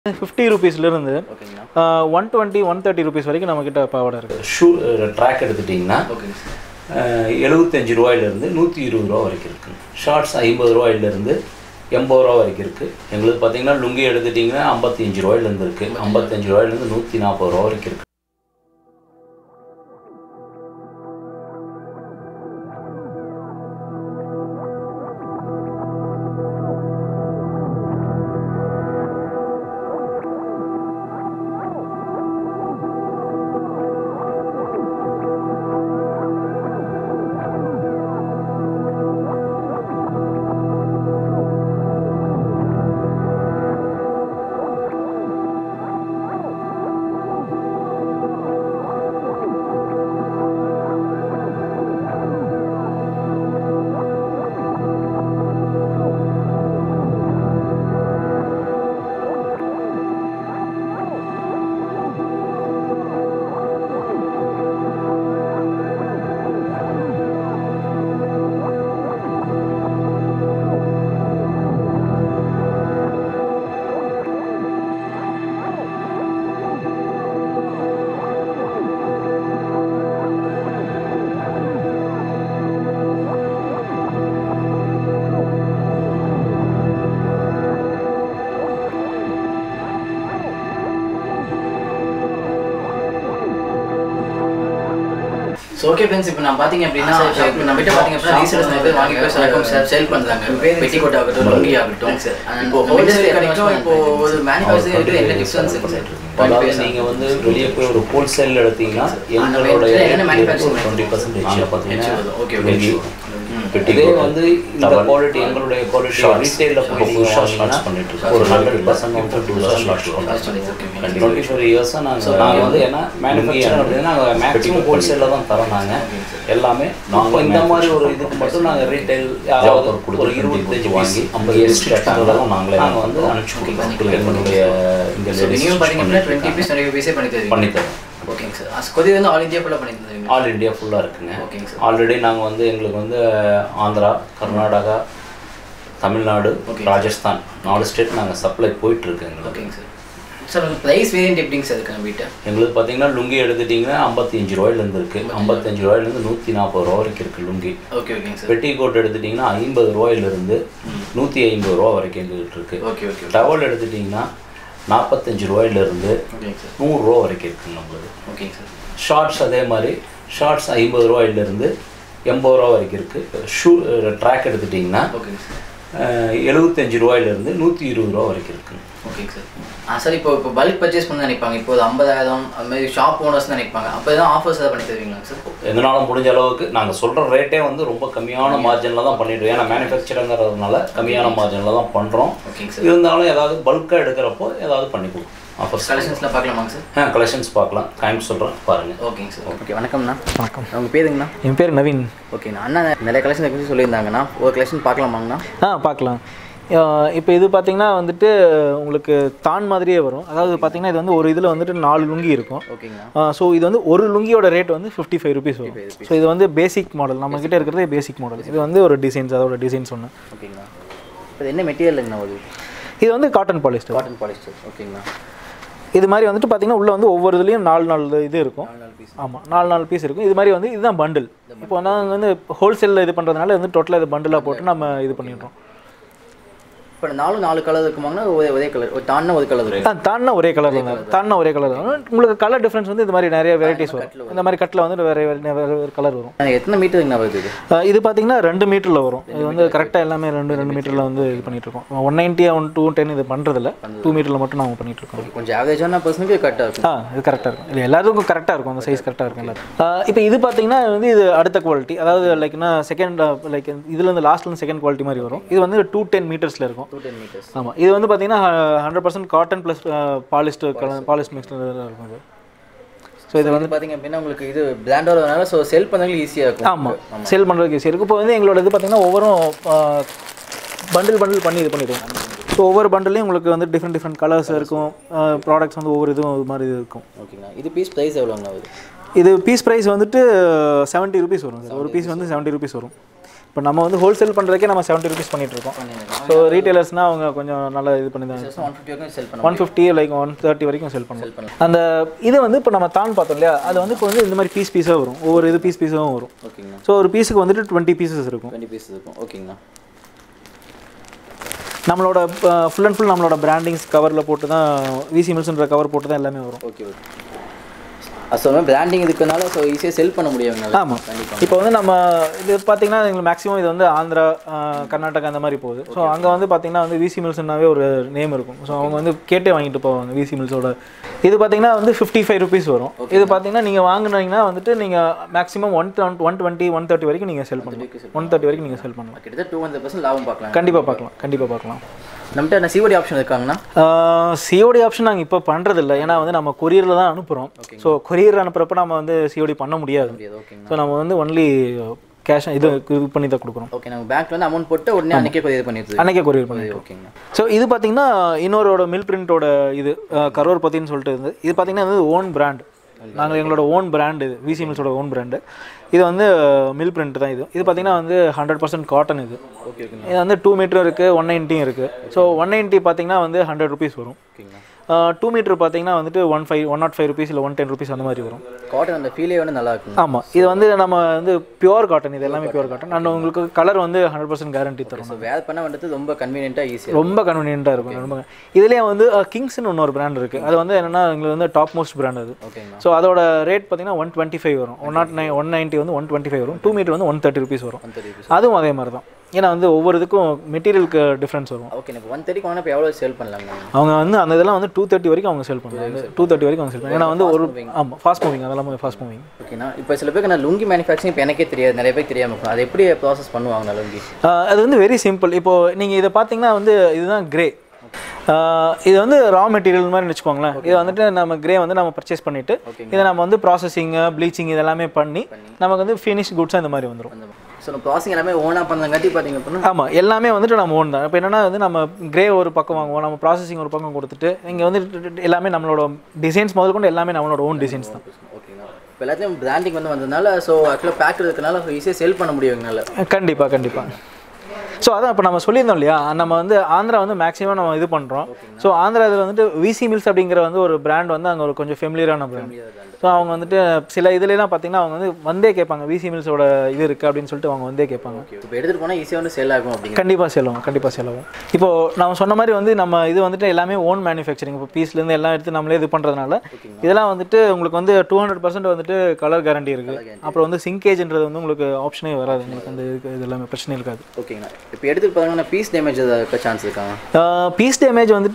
50 rupeesலேருந்து 120 130 rupees வரைக்கும் நம்மக்கிட்ட பாவாடை இருக்குது. ஷூ ட்ராக் எடுத்துட்டிங்கன்னா 75 ரூபாயிலேருந்து 120 ரூபா வரைக்கும் இருக்குது. ஷார்ட்ஸ் 50 ரூபாயிலேருந்து 80 ரூபா வரைக்கும் இருக்குது. எங்களுக்கு பார்த்தீங்கன்னா லுங்கி எடுத்துட்டிங்கன்னா 55 ரூபாயிலேருந்து இருக்குது. 55 ரூபாயிலேருந்து 140 ரூபா வரைக்கும் இருக்குது. So okay friends, இப்போ நான் பாத்தீங்க அப்படினா நம்ம கிட்ட பாத்தீங்க அப்படினா ரீசேலர்ஸ் நிறைய பேர் வாங்கி போய் சேல் பண்றாங்க. பெட்டிகோட் ஆகட்டும், லுங்கி ஆகட்டும். இப்போ ஹோல்சேல் கடைக்கும் இப்போ ஒரு மேனுஃபேக்சரிங்க்கு என்ன டிஃபரன்ஸ் இருக்கு சார்? நீங்க வந்து வெளிய போய் ஒரு ஹோல்சேல் எடுத்தீங்கன்னா எங்களோட என்ன மேனுஃபேக்சரிங் 20% பாத்தீங்கன்னா ஓகே ஓகே. இதே வந்து இந்த குவாலிட்டி எங்களுடைய குவாலிட்டி ரீட்டைல்ல போய் ஷார்ட்ஸ் பண்ணிட்டு இருக்கோம். ஒரு 100% வந்து 2 ஷார்ட்ஸ் பண்றோம். 24 இயர்ஸா நாங்க வந்து ஏனா மேனுஃபேக்சர் அப்படினா நாங்க மேக்ஸிமம் ஹோல்சேல்ல தான் தரோம். நாங்க எல்லாமே நாங்க இந்த மாதிரி ஒரு இதுக்கு மட்டும் நாங்க ரீட்டைல் யாராவது ஒரு 25 வாங்கி 50 ஸ்டிச் பண்றதெல்லாம் நாங்க வந்து அனுப்பிச்சு கொடுக்கிறோம். எங்களுடைய இந்த லேடிஸ் பாத்தீங்கன்னா 20 பீஸ் 30 பீஸே பண்ணி தரோம். ஓகேங்க சார். அஸ்கோதி வந்து ஆல் இந்தியா ஃபுல்லா பண்ணி தருவீங்க? ஆல் இந்தியா ஃபுல்லா இருக்குங்க. ஓகேங்க சார். ஆல்ரெடி நாங்க வந்து எங்களுக்கு வந்து ஆந்திரா, கர்நாடகா, தமிழ்நாடு, ராஜஸ்தான் 4 ஸ்டேட் நாங்க சப்ளை போயிட்டு இருக்கு எங்களுக்கு. ஓகேங்க சார். சார் பிரைஸ் வேரியன்ட் எப்படிங்க சார் இருக்கு நம்ம கிட்ட? எங்களுக்கு பாத்தீங்கன்னா லுங்கி எடுத்துட்டீங்கன்னா 55 ரூபாயிலேருந்து இருக்கு. 55 ரூபாயிலேருந்து 140 ரூபா வரைக்கும் இருக்கு லுங்கி. ஓகே ஓகேங்க சார். பெட்டிகோட் எடுத்துட்டீங்கன்னா 50 ரூபாயிலேருந்து 150 ரூபா வரைக்கும் எங்களுக்கு இருக்கு. Okay okay. டவல் எடுத்துட்டீங்கன்னா 45 ரூபாயிலேருந்து 100 ரூபா வரைக்கும் இருக்குது நம்மளுக்கு. ஓகேங்க சார். ஷார்ட்ஸ் அதே மாதிரி ஷார்ட்ஸ் 50 ரூபாயிலேருந்து 80 ரூபா வரைக்கும் இருக்குது. ஷூ ட்ராக் எடுத்துட்டிங்கன்னா 75 ரூபாயிலேருந்து 120 ரூபா வரைக்கும் இருக்குது. ஓகேங்க சார். சார் இப்போ பல்க் பர்ச்சேஸ் பண்ண நினைப்பாங்க, இப்போ 50,000 அந்த மாதிரி ஷாப் ஓனர்ஸ் நினைப்பாங்க, அப்போ எதாவது ஆஃபர்ஸ் எதாவது பண்ணி தருவீங்களா சார்? எங்களால் முடிஞ்ச அளவுக்கு நாங்கள் சொல்கிற ரேட்டே வந்து ரொம்ப கம்மியான மார்ஜினில் தான் பண்ணிவிடுவோம். ஏன்னா மேனுஃபேக்சருங்கிறதுனால கம்மியான மார்ஜினில் தான் பண்ணுறோம். ஓகேங்க சார். இருந்தாலும் ஏதாவது பல்காக எடுக்கிறப்போ ஏதாவது பண்ணி கொடுக்கும். ஆஃபர்ஸ் கலெக்ஷன்ஸ்லாம் பார்க்கலாமாங்க சார்? கலெக்ஷன்ஸ் பார்க்கலாம். டைம் சொல்கிறேன் பாருங்கள். ஓகேங்க சார். ஓகே வணக்கம்ண்ணா. வணக்கம். உங்கள் பேருங்கண்ணா? என் பேர் நவீன். ஓகேண்ணா. அண்ணா நிறைய கலெக்ஷன் பற்றி சொல்லியிருந்தாங்கண்ணா, ஒரு கலெக்ஷன் பார்க்கலாமாங்கண்ணா? பார்க்கலாம். இப்போ இது பார்த்தீங்கன்னா வந்துட்டு உங்களுக்கு தான் மாதிரியே வரும். அதாவது பார்த்தீங்கன்னா இது வந்து ஒரு இதில் வந்துட்டு 4 லுங்கி இருக்கும். ஓகேங்கண்ணா. ஸோ இது வந்து ஒரு லுங்கியோட ரேட் வந்து 55 rupees வரும். ஸோ இது வந்து பேசிக் மாடல், நம்மக்கிட்ட இருக்கிறதே பேசிக் மாடல். இது வந்து ஒரு டிசைன்ஸ், அதோட டிசைன்ஸ் ஒன்று. ஓகேங்கண்ணா. இப்போ என்ன மெட்டீரியலுங்கண்ணா வருது? இது வந்து காட்டன் பாலிஸ்டர். Cotton polyester. ஓகேங்கண்ணா. இது மாதிரி வந்துட்டு பார்த்தீங்கன்னா உள்ளே வந்து ஒவ்வொரு இதுலேயும் 4 இது இருக்கும். ஆமாம், 4 பீஸ் இருக்கும். இது மாதிரி வந்து இதுதான் பண்டில். இப்போ நாங்கள் வந்து ஹோல்சேலில் இது பண்ணுறதுனால வந்து டோட்டலாக இது பண்டிலாக போட்டு நம்ம இது பண்ணிடுறோம். இப்போ 4 கலர் இருக்குமாங்கண்ணா? ஒரே கலர் தான்னா ஒரு கலர் இருக்கும்? தான்னா ஒரே கலர் தான். தான்னா ஒரே கலர் தான். உங்களுக்கு கலர் டிஃப்ரென்ஸ் வந்து இது மாதிரி நிறைய வெரைட்டிஸ் வரும். இந்த மாதிரி கட்டில் வந்து வேறு கலர் வரும். எத்தனை மீட்டருங்கண்ணா வருது இது? இது பார்த்தீங்கன்னா 2 மீட்டரில் வரும். இது வந்து கரெக்டாக எல்லாமே 2 மீட்டரில் வந்து இது பண்ணிகிட்ருக்கோம். 190 210 இது பண்ணுறதில்ல, 2 மீட்டரில் மட்டும் நாங்கள் பண்ணிகிட்ருக்கோம். கொஞ்சம் ஆவரேஜான பர்சனுக்கு கரெக்டாக இருக்கும். இது கரெக்டாக இருக்கும். இது எல்லாத்துக்கும் கரெக்டாக இருக்கும். அந்த சைஸ் கரெக்டாக இருக்கும் எல்லாரும். இப்போ இது பார்த்தீங்கன்னா வந்து இது அடுத்த குவாலிட்டி, அதாவது லைக்னா செகண்ட் லைக் இதில் வந்து லாஸ்ட்லேருந்து செகண்ட் குவாலிட்டி மாதிரி வரும். இது வந்து 210 மீட்டர்ஸில் இருக்கும். 210 மீட்டர்ஸ். ஆமாம். இது வந்து பார்த்தீங்கன்னா 100% காட்டன் ப்ளஸ் பாலிஸ்ட் மிக்ஸ்டு இருக்கும் இது. ஸோ இது வந்து பார்த்தீங்க அப்படின்னா உங்களுக்கு இது பிராண்டோட வரனால ஸோ செல் பண்ணுறதுக்கு ஈஸியாக இருக்கும். ஆமாம், செல் பண்ணுறதுக்கு ஈஸியாக இருக்கும். இப்போ வந்து எங்களோட இது பார்த்தீங்கன்னா ஒவ்வொரு பண்டில் பண்ணி இது பண்ணிடுவோம். ஸோ ஒவ்வொரு பண்டிலையும் உங்களுக்கு வந்து டிஃப்ரெண்ட் கலர்ஸ் இருக்கும். ப்ராடக்ட்ஸ் வந்து ஒவ்வொரு இதுவும் இது மாதிரி இது இருக்கும். ஓகேங்களா. இது பீஸ் ப்ரைஸ் எவ்வளோங்கண்ணா வருது? இது பீஸ் ப்ரைஸ் வந்துட்டு 70 rupees வரும். ஒரு பீஸ் வந்து 70 rupees வரும். இப்போ நம்ம வந்து ஹோல்சேல் பண்ணுறதுக்கே நம்ம 70 ருபீஸ் பண்ணிட்டு இருக்கோம். ஸோ ரீட்டைலர்ஸ்னால் அவங்க கொஞ்சம் நல்லா இது பண்ணி தான் 150 வரைக்கும் செல் பண்ணுவோம். 150 லைக் 130 வரைக்கும் செல் பண்ணலாம். அந்த இது வந்து இப்போ நம்ம தான் பார்த்தோம் இல்லையா, அது வந்து இப்போ வந்து இந்த மாதிரி பீஸாக வரும், ஒவ்வொரு இது பீஸாகவும் வரும். ஓகேங்கண்ணா. ஸோ ஒரு பீஸுக்கு வந்துட்டு 20 பீசஸ் இருக்கும். 20 பீசஸ் இருக்கும். ஓகேங்கண்ணா. நம்மளோட ஃபுல் அண்ட் ஃபுல் நம்மளோட பிராண்டிங்ஸ் கவரில் போட்டு தான் விசி மில்ஸ்ன்ற கவர் போட்டு தான் எல்லாமே வரும். Okay okay. ஸோ பிராண்டிங் இதுக்குனால ஸோ ஈஸியாக செல் பண்ண முடியும். ஆமாம். இப்போ வந்து நம்ம இது பார்த்தீங்கன்னா எங்களுக்கு மேக்ஸிமம் இது வந்து ஆந்திரா, கர்நாடகா அந்த மாதிரி போகுது. ஸோ அங்கே வந்து பார்த்தீங்கன்னா வந்து விசி மில்ஸ்னாவே ஒரு நேம் இருக்கும். ஸோ அவங்க வந்து கேட்டே வாங்கிட்டு போவாங்க விசி மில்ஸோட. இது பார்த்தீங்கன்னா வந்து 55 ருபீஸ் வரும். இது பார்த்தீங்கன்னா நீங்கள் வாங்கினீங்கன்னா வந்துட்டு நீங்கள் மேக்ஸிமம் 120 130 வரைக்கும் நீங்கள் செல் பண்ணலாம். 130 வரைக்கும் நீங்கள் செல் பண்ணலாம். கிட்டத்தட்ட 200% லாபம் பார்க்கலாம். கண்டிப்பாக பார்க்கலாம், கண்டிப்பாக பார்க்கலாம். நம்மகிட்ட என்ன சிஓடி ஆப்ஷன் இருக்காங்கண்ணா? சிஓடி ஆப்ஷன் நாங்கள் இப்போ பண்ணுறதில்ல. ஏன்னா வந்து நம்ம கொரியரில் தான் அனுப்புகிறோம். ஸோ கொரியர் அனுப்புகிறப்ப நம்ம வந்து சிஓடி பண்ண முடியாது. ஸோ நம்ம வந்து ஒன்லி கேஷ் இது பண்ணி தான் கொடுக்குறோம். ஓகே. நம்ம பேங்க்ல வந்து அமௌண்ட் போட்டு உடனே அன்னைக்கே கொரியர் பண்ணிடுது. அன்னைக்கே கொரியர் பண்ணிடுது. ஓகேங்க. ஸோ இது பார்த்தீங்கன்னா இன்னொரு மில் பிரிண்டோட இது கரோர் பத்தின்னு சொல்லிட்டு இருந்து இது பார்த்தீங்கன்னா வந்து ஓன் பிராண்ட். நாங்கள் எங்களோட ஓன் பிராண்ட் இது விசி மில்ஸோட ஓன் பிராண்டு. இது வந்து மில் பிரிண்ட் தான். இது பார்த்தீங்கன்னா வந்து 100% காட்டன். இது ஓகே ஓகே. இது வந்து 2 மீட்டர் இருக்குது, 190 இருக்குது. ஸோ 190 பார்த்தீங்கன்னா வந்து 100 ருபீஸ் வரும். 2 மீட்டர் பார்த்தீங்கன்னா வந்துட்டு 105 ருபீஸ் இல்லை 110 ருபீஸ் அந்த மாதிரி வரும். காட்டன் அந்த ஃபீலே வந்து நல்லா இருக்கும். ஆமாம். இது வந்து நம்ம வந்து பியூர் காட்டன். இது எல்லாமே பியூர் காட்டன். அண்ட் உங்களுக்கு கலர் வந்து 100% கேரண்டி தரும். ஸோ வேர் பண்ண வந்துட்டு ரொம்ப கன்வீனியன்ட்டாக ஈஸியாக ரொம்ப கன்வீனியன்ட்டாக இருக்கும். ரொம்ப இதுலேயே வந்து கிங்ஸ்னு இன்னொரு பிராண்ட் இருக்குது. அது வந்து என்னென்னா எங்களுக்கு வந்து டாப் மோஸ்ட் பிராண்ட் அது. ஓகேங்க. ஸோ அதோட ரேட் பார்த்தீங்கன்னா 125 வரும். 190 வந்து 125 வரும். 2 மீட்டர் வந்து 130 ருபீஸ் வரும். அதுவும் அதே மாதிரி தான். ஏன்னா வந்து ஒவ்வொரு இதுக்கும் மெட்டீரியலுக்கு டிஃப்ரென்ஸ் வரும். ஓகே. இப்போ 130 வாங்கினா இப்போ எவ்வளோ சேல் பண்ணலாங்க? அவங்க வந்து அந்த இதெல்லாம் வந்து 230 வரைக்கும் அவங்க சேல் பண்ணுவாங்க. 230 வரைக்கும் அவங்க சேல் பண்ணுவாங்க. ஏன்னா வந்து ஒரு ஆமாம் ஃபாஸ்ட் மூவிங், அதெல்லாம் ஃபாஸ்ட் மூவிங். ஓகேண்ணா. இப்போ சில பேருக்கு நான் லுங்கி மேனுஃபேக்சரிங் இப்போ எனக்கே தெரியாது, நிறைய பேருக்கு தெரியாமல் இருக்கும். அது எப்படி ப்ராசஸ் பண்ணுவாங்க லுங்கி? அது வந்து வெரி சிம்பிள். இப்போது நீங்கள் இதை பார்த்தீங்கன்னா வந்து இதுதான் கிரே. இது வந்து ரா மெட்டீரியல் மாதிரி வச்சுக்கோங்களேன். இது வந்துட்டு நம்ம கிரே வந்து நம்ம பர்ச்சேஸ் பண்ணிவிட்டு இதை நம்ம வந்து ப்ராசஸிங், ப்ளீச்சிங் இதெல்லாமே பண்ணி நமக்கு வந்து ஃபினிஷ் குட்ஸாக இந்த மாதிரி வந்துடும். ஸோ நம்ம ப்ராசஸிங் எல்லாமே ஓனாக பண்ணங்காட்டி பார்த்தீங்க அப்படின்னா ஆமாம் எல்லாமே வந்துட்டு நம்ம ஓன் தான். இப்போ என்னென்னா வந்து நம்ம கிரே ஒரு பக்கம் வாங்குவோம், நம்ம ப்ராசஸிங் ஒரு பக்கம் கொடுத்துட்டு இங்கே வந்து எல்லாமே நம்மளோட டிசைன்ஸ் முதல் கொண்டு எல்லாமே நம்மளோட ஓன் டிசைன்ஸ் தான். ஓகேங்களா. இப்போ எல்லாத்தையும் பிராண்டிங் வந்து வந்ததுனால ஸோ ஆக்சுவலாக பேக் இருக்கிறதுனால ஈஸியாக செல் பண்ண முடியும் எங்களால். கண்டிப்பாக. ஸோ அதான் இப்போ நம்ம சொல்லியிருந்தோம் இல்லையா, நம்ம வந்து ஆந்திரா வந்து மேக்ஸிமம் நம்ம இது பண்ணுறோம். ஸோ ஆந்திரா இதில் வந்துட்டு விசி மில்ஸ் அப்படிங்கிற வந்து ஒரு பிராண்ட் வந்து அங்கே ஒரு கொஞ்சம் ஃபெமிலியரான பிராண்ட். ஸோ அவங்க வந்துட்டு சில இதுலாம் பார்த்தீங்கன்னா அவங்க வந்து வந்தே கேட்பாங்க விசி மில்ஸோட இது இருக்குது அப்படின்னு சொல்லிட்டு அவங்க வந்தே கேட்பாங்க. இப்போ எடுத்துகிட்டு போனால் ஈஸியாக வந்து சேல் ஆகும் அப்படின்னு. கண்டிப்பாக செலவும். இப்போது நம்ம சொன்ன மாதிரி வந்து நம்ம இது வந்துட்டு எல்லாமே ஓன் மேனுஃபேக்சரிங். இப்போ பீஸ்லேருந்து எல்லாம் எடுத்து நம்மளே இது பண்ணுறதுனால இதெல்லாம் வந்துட்டு உங்களுக்கு வந்து 200% வந்துட்டு கலர் கேரண்டி இருக்குது. அப்புறம் வந்து சிங்கேஜ்ன்றது வந்து உங்களுக்கு ஆப்ஷனே வராது. உங்களுக்கு வந்து இது எல்லாமே பிரச்சனை இருக்காது. ஓகேங்கண்ணா. இப்போ எடுத்துகிட்டு பார்த்தீங்கன்னா பீஸ் டேமேஜ் இருக்க சான்ஸ் இருக்காங்க? பீஸ் டேமேஜ் வந்துட்டு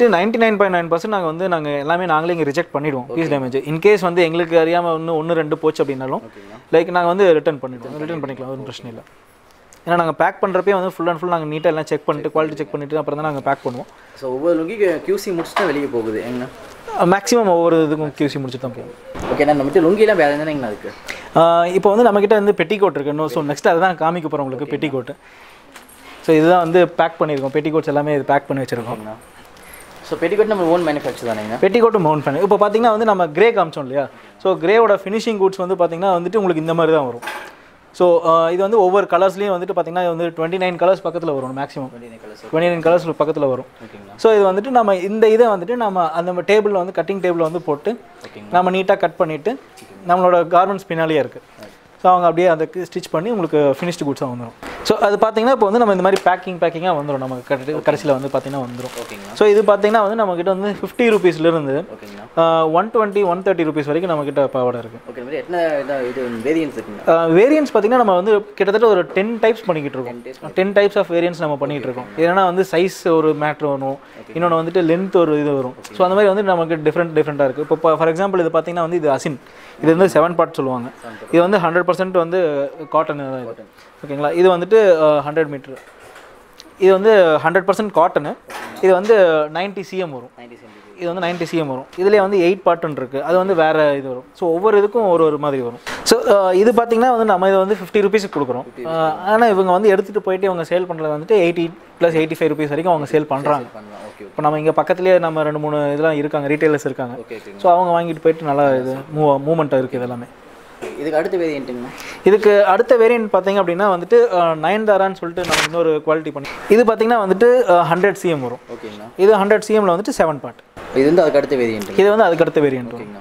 99.9% நாங்கள் எல்லாமே நாங்களே இங்கே ரிஜெக்ட் பண்ணிவிடுவோம். பீஸ் டேமேஜ் இன்கேஸ் வந்து எங்களுக்கு அறியாமல் ஒன்று 2 போச்சு அப்படின்னாலும் லைக் நாங்கள் வந்து ரிட்டர்ன் பண்ணிக்கலாம். ஒன்றும் பிரச்சனை இல்லை. ஏன்னா நாங்கள் பேக் பண்ணுறப்பே வந்து ஃபுல் அண்ட் ஃபுல் நாங்கள் நீட்டாக எல்லாம் செக் பண்ணிட்டு குவாலிட்டி செக் பண்ணிவிட்டு அப்புறம் தான் நாங்கள் பேக் பண்ணுவோம். ஸோ ஒவ்வொரு லுங்கி QC முடிச்சுட்டு தான் வெளியே போகுது எங்க? மேக்ஸிமம் ஒவ்வொரு இதுக்கும் QC முடிச்சு தான் போகும். ஓகே. நம்மகிட்ட லுங்கிலாம் வேறு என்னங்கண்ணா இருக்குது? இப்போ வந்து நம்மக்கிட்ட வந்து பெட்டிகோட் இருக்குது இன்னும். ஸோ நெக்ஸ்ட் அதை தான் காமிக்க போகிறோம் உங்களுக்கு பெட்டிகோட்டு. ஸோ இதுதான் வந்து பேக் பண்ணியிருக்கோம். பெட்டிகோட்ஸ் எல்லாமே இது பேக் பண்ணி வச்சுருக்கோம். ஸோ பெட்டிகோட் நம்ம ஓன் மேனுஃபேக்சர் தானேங்க? பெட்டிகோட்டும் ஓன் பண்ணி. இப்போ பார்த்தீங்கன்னா வந்து நம்ம கிரே காமிச்சோம் இல்லையா, ஸோ கிரேவோட ஃபினிஷிங் குட்ஸ் வந்து பார்த்தீங்கன்னா வந்துட்டு உங்களுக்கு இந்த மாதிரி தான் வரும். ஸோ இது வந்து ஒவ்வொரு கலர்ஸ்லேயும் வந்துட்டு பார்த்தீங்கன்னா வந்து 29 கலர்ஸ் பக்கத்தில் வரும். மேக்ஸிமம் 29 கலர்ஸ் பக்கத்தில் வரும். ஸோ இது வந்துட்டு நம்ம இந்த இதை வந்துட்டு நம்ம அந்த டேபிளில் வந்து கட்டிங் டேபிளில் வந்து போட்டு நம்ம நீட்டாக கட் பண்ணிவிட்டு நம்மளோட கார்மெண்ட்ஸ் பின்னாலேயே இருக்குது. ஸோ அவங்க அப்படியே அதுக்கு ஸ்டிச் பண்ணி உங்களுக்கு ஃபினிஷ்டு குட்ஸாக வந்துடும். ஸோ அது பார்த்தீங்கன்னா இப்போ வந்து நம்ம இந்த மாதிரி பேக்கிங்காக வந்துடும். நம்ம கடைசியில் வந்து பார்த்தீங்கன்னா வந்துடும். ஓகேங்க. ஸோ இது பார்த்தீங்கன்னா வந்து நம்மக்கிட்ட வந்து 50 ருபீஸ்லேருந்து 120 130 ருபீஸ் வரைக்கும் நம்மக்கிட்ட பாவாடை இருக்குது. ஓகே. இந்த மாதிரி என்ன இது வேரியன்ஸ் இருக்குங்க? வேரியன்ஸ் பார்த்தீங்கன்னா நம்ம வந்து கிட்டத்தட்ட ஒரு 10 டைப்ஸ் பண்ணிக்கிட்டு இருக்கோம். 10 டைப்ஸ் ஆஃப் வேரியன்ஸ் நம்ம பண்ணிகிட்டு இருக்கோம். ஏன்னா வந்து சைஸ் ஒரு மேட்ரு வரும், இன்னொன்று வந்துட்டு லென்த் ஒரு இது வரும். ஸோ அந்த மாதிரி வந்து நமக்கு டிஃப்ரெண்ட்டாக இருக்குது. இப்போ ஃபார் எக்ஸாம்பிள் இது பார்த்தீங்கன்னா வந்து இது அசின். இது வந்து 7 பார்ட் சொல்லுவாங்க. இது வந்து 100% வந்து காட்டன் தான் இது. ஓகேங்களா. இது வந்துட்டு 100 மீட்ரு. இது வந்து 100% காட்டனு. இது வந்து 90 cm வரும். இது வந்து 90 cm வரும். இதுலேயே வந்து 8 பார்ட்டுன்னு இருக்குது. அது வந்து வேறு இது வரும். ஸோ ஒவ்வொரு இதுக்கும் ஒரு மாதிரி வரும். ஸோ இது பார்த்திங்கன்னா வந்து நம்ம இதை வந்து 50 ருபீஸுக்கு கொடுக்குறோம். ஆனால் இவங்க வந்து எடுத்துகிட்டு போயிட்டு இவங்க சேல் பண்ணுறது வந்துட்டு 80 + 85 ருபீஸ் வரைக்கும் அவங்க சேல் பண்ணுறாங்க. இப்போ நம்ம இங்கே பக்கத்துலேயே நம்ம 2-3 இதெல்லாம் இருக்காங்க, ரீட்டைலர்ஸ் இருக்காங்க. ஸோ அவங்க வாங்கிட்டு போயிட்டு நல்லா இது மூவ்மெண்ட்டாக இருக்குது இதெல்லாமே. இதுக்கு அடுத்த வேரியண்ட்டுங்கண்ணா? இதுக்கு அடுத்த வேரியன்ட் பார்த்தீங்க அப்படின்னா வந்துட்டு நயன்தாரான்னு சொல்லிட்டு நம்ம இன்னொரு குவாலிட்டி பண்ணி இது பார்த்தீங்கன்னா வந்துட்டு 100 cm வரும். ஓகேங்கண்ணா. இது 100 cmல வந்துட்டு 7 part. இது வந்து அதுக்கு அடுத்த வேரியண்ட். இது வந்து அதுக்கு அடுத்த வேரியன்ட். ஓகேங்கண்ணா.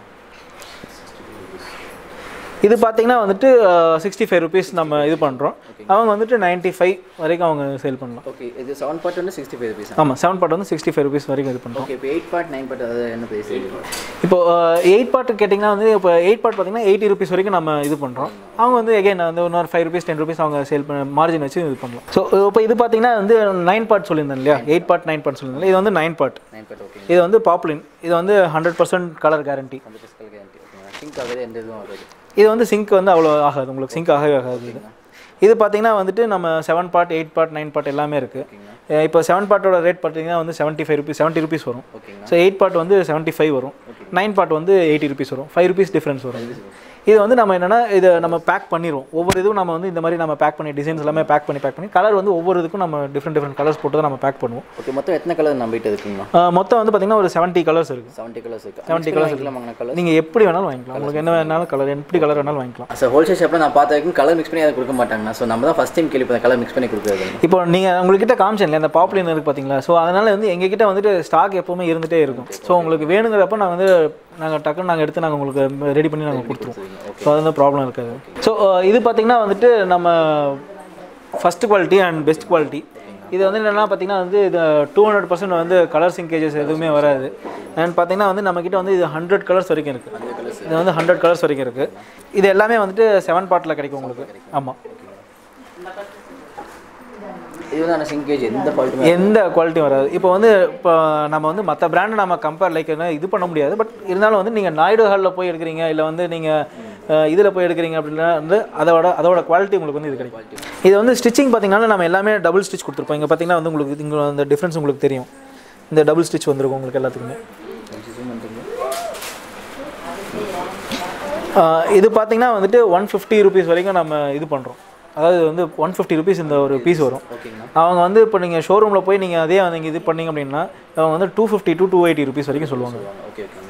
இது பார்த்தீங்கன்னா வந்துட்டு 65 rupees நம்ம இது பண்ணுறோம். அவங்க வந்துட்டு 95 வரைக்கும் அவங்க சேல் பண்ணலாம். ஓகே, இது 7 part வந்து 65 rupees. ஆமாம், 7 part வந்து 65 rupees வரைக்கும் இது பண்ணுறோம். ஓகே, இப்போ 8 part 9 part அது என்ன ப்ரைஸ்? இப்போ 8 part கேட்டிங்கன்னா வந்து இப்போ 8 part பார்த்தீங்கன்னா 80 rupees வரைக்கும் நம்ம இது பண்ணுறோம். அவங்க வந்து எகைன் வந்து இன்னொரு 5 rupees 10 rupees அவங்க சேல் பண்ண மார்ஜின் வச்சு இது பண்ணலாம். ஸோ இப்போ இது பார்த்தீங்கன்னா வந்து 9 part சொல்லியிருந்தேன் இல்லையா, 8 part 9 part சொல்லியிருந்தேன். இது வந்து 9 part. ஓகே. இது வந்து பாப்புலின். இது வந்து 100% கலர் கேரண்டி. 100% colour guarantee. ஓகேங்களா. சிங்க் ஆகாது, எந்த இதுவும் ஆகாது. இது வந்து சிங்க் வந்து அவ்வளோ ஆகாது, உங்களுக்கு சிங்க் ஆகவே ஆகாது. இது பார்த்தீங்கன்னா வந்துட்டு நம்ம 7 part 8 part 9 part எல்லாமே இருக்குது. இப்போ 7 part-ஓட ரேட் பார்த்தீங்கன்னா வந்து 75 rupees 70 rupees வரும். ஸோ 8 part வந்து 75 வரும். 9 part வந்து 80 rupees வரும். 5 rupees டிஃப்ரென்ஸ் வரும். இது வந்து நம்ம என்னென்னா இதை நம்ம பேக் பண்ணிடுவோம். ஒவ்வொரு இதுவும் நம்ம வந்து இந்த மாதிரி நம்ம பேக் பண்ணி டிசைன்ஸ் எல்லாமே பேக் பண்ணி கலர் வந்து ஒவ்வொரு இதுக்கும் நம்ம டிஃப்ரெண்ட் கலர்ஸ் போட்டு தான் நம்ம பேக் பண்ணுவோம். ஓகே, மொத்தம் எத்தனை கலர் நம்ம கிட்ட இருக்குங்களா? மொத்தம் வந்து பார்த்தீங்கன்னா ஒரு 70 கலர்ஸ் இருக்குது. 70 கலர்ஸ் இருக்குது. 70 கலர்ஸ் இருக்குது. நீங்கள் எப்படி வேணாலும் வாங்கிக்கலாம். உங்களுக்கு என்ன வேணாலும் கலர் எப்படி கலர் வேணாலும் வாங்கிக்கலாம். சார் ஹோல்சேல் ஷாப்பில் நான் பார்த்த வரைக்கும் கலர் மிக்ஸ் பண்ணி அதை கொடுக்க மாட்டாங்கண்ணா. ஸோ நம்ம தான் ஃபஸ்ட் டைம் கேள்வி கலர் மிக்ஸ் பண்ணி கொடுக்குறது. இப்போ நீங்கள் உங்கள்கிட்ட காமிச்சேன் இல்லையா அந்த பாப்புலின் இருக்குது பார்த்தீங்களா. ஸோ அதனால் வந்து எங்ககிட்ட வந்துட்டு ஸ்டாக் எப்போவுமே இருந்துகிட்டே இருக்கும். ஸோ உங்களுக்கு வேணுங்கிறப்ப நாங்கள் வந்து டக்குன்னு நாங்கள் எடுத்து நாங்கள் உங்களுக்கு ரெடி பண்ணி நாங்கள் கொடுத்துருவோம். ஸோ அது வந்து ப்ராப்ளம் இருக்காது. ஸோ இது பார்த்திங்கன்னா வந்துட்டு நம்ம first quality and best quality. இது வந்து என்னென்னா பார்த்திங்கன்னா வந்து இது 200% வந்து கலர் சிங்கேஜஸ் எதுவுமே வராது. அண்ட் பார்த்திங்கன்னா வந்து நம்மக்கிட்ட வந்து இது 100 கலர்ஸ் வரைக்கும் இருக்குது. இது வந்து 100 கலர்ஸ் வரைக்கும் இருக்குது. இது எல்லாமே வந்துட்டு 7 part-ல கிடைக்கும் உங்களுக்கு. ஆமாம், இது வந்து சிங்கேஜ் எந்த குவாலிட்டியும் வராது. இப்போ நம்ம வந்து மற்ற பிராண்டை நம்ம கம்பேர் லைக் இது பண்ண முடியாது. பட் இருந்தாலும் வந்து நீங்கள் நாயுடு ஹாலில் போய் எடுக்கிறீங்க இல்லை வந்து நீங்கள் இதில் போய் எடுக்கிறீங்க அப்படின்னா வந்து அதோட குவாலிட்டி உங்களுக்கு வந்து இது கிடைக்கும். இது வந்து ஸ்டிச்சிங் பார்த்தீங்கன்னா நம்ம எல்லாமே டபுள் ஸ்டிச் கொடுத்துருப்போம். இங்கே பார்த்தீங்கன்னா வந்து உங்களுக்கு இங்கே அந்த டிஃப்ரென்ஸ் உங்களுக்கு தெரியும். இந்த டபுள் ஸ்டிச் வந்துருக்கும் உங்களுக்கு எல்லாத்துக்குமே. இது பார்த்தீங்கன்னா வந்துட்டு 150 rupees வரைக்கும் நம்ம இது பண்ணுறோம். அதாவது வந்து 150 rupees இந்த ஒரு பீஸ் வரும். அவங்க வந்து இப்போ நீங்கள் ஷோரூமில் போய் நீங்கள் அதே நீங்கள் இது பண்ணிங்க அப்படின்னா அவங்க வந்து 250 to 280 rupees வரைக்கும் சொல்லுவாங்க. Okay okay.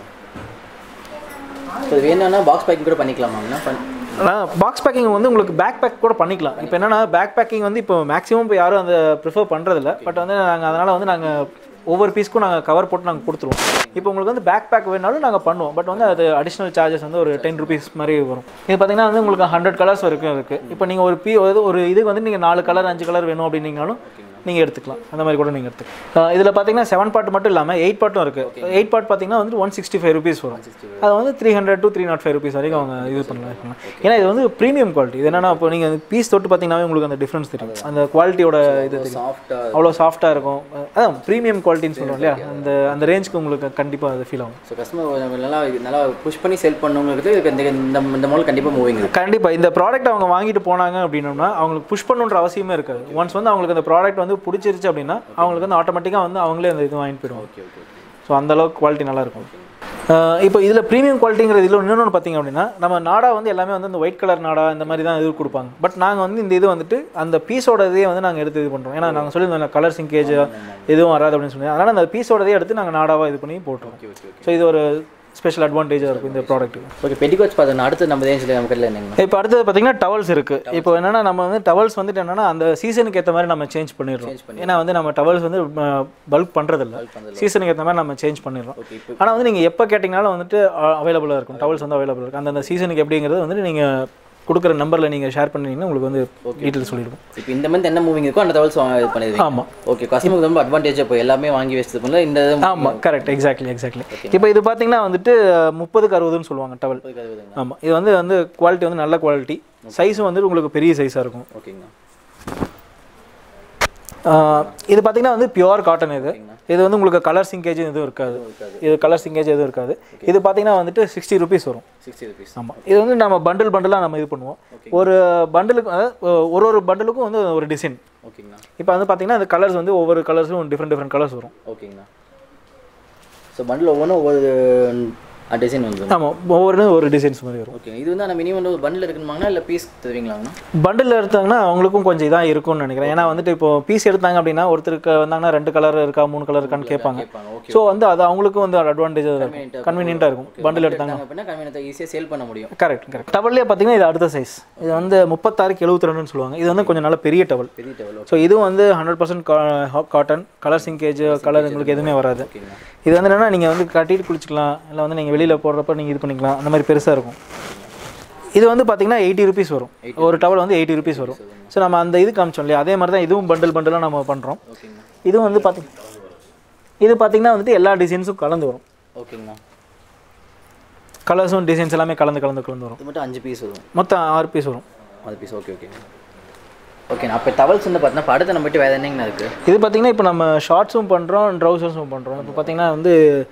ஸோ வேணும்னா பாக்ஸ் பேக்கிங் கூட பண்ணிக்கலாமாங்கண்ணா? பாக்ஸ் பேக்கிங் வந்து உங்களுக்கு பேக் பேக் கூட பண்ணிக்கலாம். இப்போ என்னென்னா பேக் பேக்கிங் வந்து இப்போ மேக்ஸிமம் இப்போ யாரும் அந்த ப்ரிஃபர் பண்ணுறதில்ல. பட் வந்து நாங்கள் அதனால் வந்து நாங்கள் ஒவ்வொரு பீஸ்க்கும் நாங்கள் கவர் போட்டு நாங்கள் கொடுத்துருவோம். இப்போ உங்களுக்கு வந்து பேக் பேக் வேணாலும் நாங்கள் பண்ணுவோம். பட் வந்து அது அடிஷ்னல் சார்ஜஸ் வந்து ஒரு 10 rupees மாதிரி வரும். இது பார்த்தீங்கன்னா வந்து உங்களுக்கு 100 கலர்ஸ் வரைக்கும் இருக்குது. இப்போ நீங்கள் ஒரு இதுக்கு வந்து நீங்கள் 4 கலர் 5 கலர் வேணும் அப்படின்னீங்கனாலும் நீங்கள் எடுத்துக்கலாம். அந்த மாதிரி கூட நீங்கள் எடுத்துக்கலாம். இதில் பார்த்தீங்கன்னா 7 part மட்டும் இல்லாமல் 8 part இருக்குது. 8 part பார்த்தீங்கன்னா வந்து 165 rupees வரும். அது வந்து 300 to 305 rupees வரைக்கும் அவங்க இது பண்ணலாம். ஏன்னா இது வந்து ப்ரீமியம் குவாலிட்டி. இது என்னன்னா இப்போ நீங்கள் பீஸ் தொட்டு பார்த்தீங்கன்னாவே உங்களுக்கு அந்த டிஃப்ரென்ஸ் தெரியும். அந்த குவாலிட்டியோட இது அவ்வளோ சாஃப்டாக இருக்கும். அதான் ப்ரீமியம் குவாலிட்டின்னு சொல்கிறோம் இல்லையா, அந்த ரேஞ்சுக்கு உங்களுக்கு கண்டிப்பாக அது ஃபீல் ஆகும். ஸோ கஸ்டமர் நல்லா புஷ் பண்ணி செல் பண்ணவங்களுக்கு இந்த மாடல் கண்டிப்பாக மூவிங். கண்டிப்பாக இந்த ப்ராடக்ட் அவங்க வாங்கிட்டு போனாங்க அப்படின்னோம்னா அவங்களுக்கு புஷ் பண்ணுன்ற அவசியமே இருக்காது. ஒன்ஸ் வந்து அவங்களுக்கு அந்த ப்ராடக்ட் வந்து பிடிச்சிருச்சு அப்படின்னா அவங்களுக்கு வந்து ஆட்டோமேட்டிக்காக வந்து அவங்களே அந்த இது வாங்கிட்டு போயிடுவாங்க. Okay okay. ஸோ அந்தளவுக்கு குவாலிட்டி நல்லாயிருக்கும். இப்போ இதில் ப்ரீமியம் குவாலிட்டிங்கிறது இதில் இன்னொன்று பார்த்திங்க அப்படின்னா நம்ம நாடா வந்து எல்லாமே வந்து இந்த ஒயிட் கலர் நாடா இந்த மாதிரி தான் இது கொடுப்பாங்க. பட் நாங்கள் வந்து இந்த இது வந்துட்டு அந்த பீஸோட இதே வந்து நாங்கள் எடுத்து இது பண்ணுறோம். ஏன்னா நாங்கள் சொல்லியிருந்தோம் கலர் சிங்கேஜ் எதுவும் வராது அப்படின்னு சொல்லி. அதனால் அந்த பீஸோடதே எடுத்து நாங்கள் நாடாவாக இது பண்ணி போட்டுருவோம். ஸோ இது ஒரு ஸ்பெஷல் அட்வான்டேஜாக இருக்கும் இந்த ப்ராடக்ட். ஓகே, பெட்டிகோட்ஸ் பார்த்தோன்னா அடுத்து நம்ம ரேஞ்சில் நம்ம கடையில் என்னங்க? இப்போ அடுத்தது பார்த்தீங்கன்னா டவல்ஸ் இருக்குது. இப்போ என்னென்னா நம்ம வந்து டவல்ஸ் வந்துட்டு என்னென்னா அந்த சீசனுக்கு ஏற்ற மாதிரி நம்ம சேஞ்ச் பண்ணிடுறோம். ஏன்னா வந்து நம்ம டவல்ஸ் வந்து பல்க் பண்ணுறதில்ல, சீசனுக்கு ஏற்ற மாதிரி நம்ம சேஞ்ச் பண்ணிடுறோம். ஆனால் வந்து நீங்கள் எப்போ கேட்டிங்கனாலும் வந்துட்டு அவைலபிளாக இருக்கும். டவல்ஸ் வந்து அவைலபிளாக இருக்கும். அந்த சீசனுக்கு எப்படிங்கிறது வந்துட்டு நீங்கள் கொடுக்குற நம்பரில் நீங்கள் ஷேர் பண்ணிங்கன்னா உங்களுக்கு வந்து டீட்டெயில் சொல்லிடுவோம். இப்போ இந்த மந்த் என்ன மூவிங் இருக்கோ அந்த டவல்ஸ் இது பண்ணிடுவீங்க. ஆமாம். ஓகே, கஸ்டமருக்கு ரொம்ப அட்வான்டேஜாக இப்போ எல்லாமே வாங்கி வச்சது பண்ணல இந்த. ஆமாம், கரெக்ட், எக்ஸாக்ட்லி. இப்போ இது பார்த்தீங்கன்னா வந்துட்டு 30க்கு 60ன்னு சொல்லுவாங்க டவல். ஆமாம், இது வந்து குவாலிட்டி வந்து நல்ல குவாலிட்டி. சைஸும் வந்து உங்களுக்கு பெரிய சைஸாக இருக்கும். ஓகேங்க. இது பார்த்தீங்கன்னா வந்து பியூர் காட்டன். இது வந்து உங்களுக்கு கலர் சிங்கேஜ் எதுவும் இருக்காது. இது கலர் சிங்கேஜ் எதுவும் இருக்காது. இது பார்த்தீங்கன்னா வந்துட்டு 60 rupees வரும். 60 rupees. ஆமாம், இது வந்து நம்ம பண்டலாக நம்ம இது பண்ணுவோம். ஒரு பண்டலுக்கு அதாவது ஒரு பண்டலுக்கும் வந்து ஒரு டிசைன். ஓகேங்கண்ணா. இப்போ வந்து பார்த்தீங்கன்னா அந்த கலர்ஸ் வந்து ஒவ்வொரு கலர்ஸும் டிஃப்ரெண்ட் கலர்ஸ் வரும். ஓகேங்கண்ணா. ஸோ பண்டில் ஒவ்வொன்றும் ஒவ்வொரு டிசைன் வந்து ஆமாம் ஒவ்வொரு ஒரு டிசைன்ஸ் மாதிரி வரும். ஓகே. இது வந்து மினிமம் ஒரு பண்டில் இருக்குமாங்கண்ணா இல்லை பீஸ் தருவீங்களாங்கண்ணா? பண்டில் எடுத்தாங்கன்னா அவங்களுக்கும் கொஞ்சம் இதாக இருக்கும்னு நினைக்கிறேன். ஏன்னா வந்துட்டு இப்போ பீஸ் எடுத்தாங்க அப்படின்னா ஒருத்தருக்கு வந்தாங்கன்னா 2 கலர் இருக்கா 3 கலர் இருக்கான்னு கேட்பாங்க. ஸோ வந்து அது அவங்களுக்கும் வந்து அட்வான்டேஜாக இருக்கும், கன்வீனியன்ட்டாக இருக்கும். பண்டில் எடுத்தாங்க அப்படின்னா கன்வீனியன்ட்டாக ஈஸியாக சேல் பண்ண முடியும். கரெக்ட். டவல்லே பார்த்தீங்கன்னா இது அடுத்த சைஸ். இது வந்து 36க்கு 72ன்னு சொல்லுவாங்க. இது வந்து கொஞ்சம் நல்ல பெரிய டவல். ஸோ இதுவும் வந்து 100% காட்டன், கலர் சிங்கேஜ், கலர் உங்களுக்கு எதுவுமே வராது. இது வந்து என்னன்னா நீங்கள் வந்து கட்டிட்டு குளிச்சிக்கலாம், இல்லை வந்து நீங்கள் வெளியில் போடுறப்ப நீங்கள் இது பண்ணிக்கலாம், அந்த மாதிரி பெருசாக இருக்கும். இது வந்து பார்த்தீங்கன்னா 80 ருபீஸ் வரும். ஒரு டவல் வந்து 80 ருபீஸ் வரும். ஸோ நம்ம அந்த இது காமிச்சோம் இல்லையா, அதே மாதிரி தான் இதுவும் பண்டலாக நம்ம பண்ணுறோம். இதுவும் வந்து பார்த்தீங்கன்னா வந்துட்டு எல்லா டிசைன்ஸும் கலந்து வரும். ஓகேங்கண்ணா. கலர்ஸும் டிசைன்ஸ் எல்லாமே கலந்து வரும். இது மட்டும் 5 பீஸ் வரும். மொத்தம் 6 பீஸ் வரும். 6 பீஸ். ஓகே. ஓகே. அப்போ டவல்ஸ் வந்து பார்த்தீங்கன்னா அடுத்து நம்ம வேறு என்னங்கண்ணா இருக்குது? இது பார்த்தீங்கன்னா இப்போ நம்ம ஷார்ட்ஸும் பண்ணுறோம், ட்ரௌசர்ஸும் பண்ணுறோம். இப்போ பார்த்தீங்கன்னா வந்து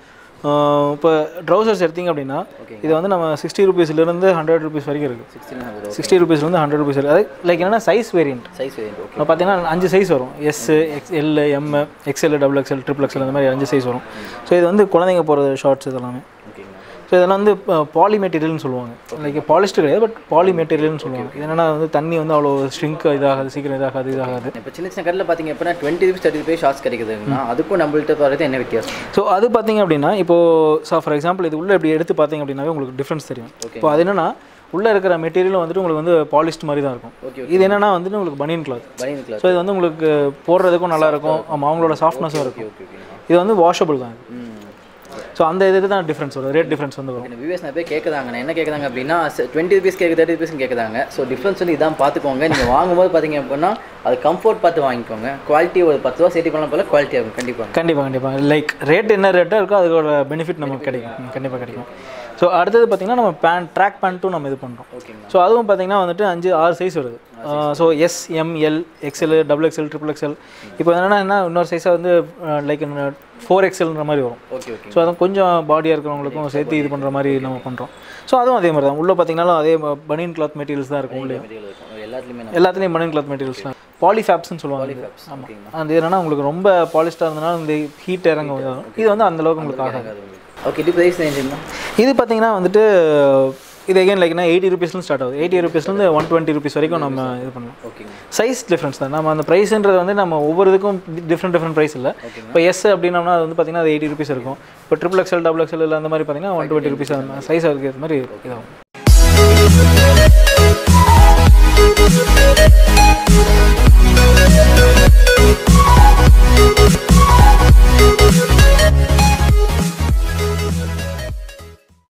இப்போ ட்ரௌசர்ஸ் எடுத்திங்க அப்படின்னா இது வந்து நம்ம 60 ருபீஸ்லேருந்து 100 ருபீஸ் வரைக்கும் இருக்குது. 60 ருபீஸ்லேருந்து 100 ருபீஸ் இருக்குது. அது லைக் என்னென்னா சைஸ் வேரியன்ட். இப்போ பார்த்தீங்கன்னா 5 சைஸ் வரும். S, L, M, XL, XXL, XXL அந்த மாதிரி 5 சைஸ் வரும். ஸோ இது வந்து குழந்தைங்க போகிற ஷார்ட்ஸ் இதெல்லாமே. ஸோ இதெல்லாம் வந்து பாலி மெட்டீரியல்னு சொல்லுவாங்க. லைக் பாலிஸ்டர் கிடையாது, பட் பாலி மெட்டீரியல்னு சொல்லுவாங்க. இது என்னன்னா வந்து தண்ணி வந்து அவ்வளோ ஸ்ட்ரிங்க் இதாகாது, சீக்கிரம் இதாகாது. இப்போ சின்ன கடையில் பார்த்தீங்க அப்படின்னா 20 ருபீஸ் 30 ருபீஸ் ஷார்ட்ஸ் கிடைக்குதுங்கன்னா அதுக்கும் நம்மள்ட்ட போகிறது என்ன வித்தியாசம்? ஸோ அது பார்த்தீங்க அப்படின்னா இப்போது ஃபார் எக்ஸாம்பிள் இது உள்ளே இப்படி எடுத்து பார்த்தீங்க அப்படின்னாவே உங்களுக்கு டிஃப்ரென்ஸ் தெரியும். இப்போ அது என்னன்னா உள்ளே இருக்கிற மெட்டீரியலும் வந்துட்டு உங்களுக்கு வந்து பாலிஸ்ட் மாதிரி தான் இருக்கும். இது என்னன்னா வந்துட்டு உங்களுக்கு பனியன் கிளாத். ஸோ இது வந்து உங்களுக்கு போடுறதுக்கும் நல்லாயிருக்கும். ஆமாம், அவங்களோட சாஃப்ட்னஸும் இருக்கும். இது வந்து வாஷபிள் தான். ஸோ அந்த இது தான் டிஃப்ரென்ஸ் வரும், ரேட் டிஃப்ரென்ஸ் வந்து வரும். வியூவர்ஸ் நிறைய பேர் கேட்குறாங்க, என்ன கேட்குறாங்க அப்படின்னா 20 ருபீஸ் கேட்கு 30 ருபீஸ் கேட்குறாங்க. ஸோ டிஃப்ரென்ஸ் வந்து இதான் பார்த்துக்கோங்க. நீங்கள் வாங்கும்போது பார்த்தீங்க அப்படின்னா அது கம்ஃபர்ட் பார்த்து வாங்கிக்கோங்க. குவாலிட்டி ஒரு 10 ரூபா சேர்த்து பண்ணலாம் போல குவாலிட்டி ஆகும். கண்டிப்பாக லைக் ரேட் என்ன ரேட்டாக இருக்கோ அதோட பெனிஃபிட் நமக்கு கண்டிப்பாக கிடைக்கும். ஸோ அடுத்தது பார்த்தீங்கன்னா நம்ம ட்ராக் பேண்ட்டும் நம்ம இது பண்ணுறோம். ஸோ அதுவும் பார்த்தீங்கன்னா வந்துட்டு 5-6 சைஸ் வருது. So S, M, L, XL, XXL, XXL. இப்போ என்னென்னா இன்னொரு சைஸாக வந்து லைக் 4XLன்ற மாதிரி வரும். ஸோ அது கொஞ்சம் பாடியாக இருக்கிறவங்களுக்கும் சேர்த்து இது பண்ணுற மாதிரி நம்ம பண்ணுறோம். ஸோ அதுவும் அதே மாதிரி தான். உள்ளே பார்த்தீங்கன்னாலும் அதே பனியன் கிளாத் மெட்டீரியல்ஸ் தான் இருக்கும். உள்ளே எல்லாத்துலேயும் பனியன் கிளாத் மெட்டீரியல்ஸ் தான். பாலிஃபேப்ஸ்னு சொல்லுவாங்க. ஆமாம், அது என்னென்னா உங்களுக்கு ரொம்ப பாலிஸ்டாக இருந்ததுனால இந்த ஹீட் இறங்க வரும். இது வந்து அந்தளவுக்கு உங்களுக்கு ஆகாது. ஓகே. இது ப்ரைஸ் ரேஞ்சுங்களா? இது பார்த்தீங்கன்னா வந்துட்டு இது எகைன் லைக்னா 80 ருபீஸ்லேருந்து ஸ்டார்ட் ஆகுது. 80 ருபீஸ்லேருந்து 120 ருபீஸ் வரைக்கும் நம்ம இது பண்ணலாம். ஓகே. சைஸ் டிஃப்ரென்ஸ் தான். நம்ம அந்த ப்ரைஸ்ன்றது வந்து நம்ம ஒவ்வொரு இதுக்கும் டிஃப்ரெண்ட் ப்ரைஸ் இல்லை. இப்போ எஸ் அப்படின்னோம்னா அது வந்து பார்த்தீங்கன்னா அது 80 ருபீஸ் இருக்கும். இப்போ XXL, XXL அந்த மாதிரி பார்த்தீங்கன்னா 120 ருபீஸ் சைஸ் அதுக்கு ஏற்ற மாதிரி இதாகும்.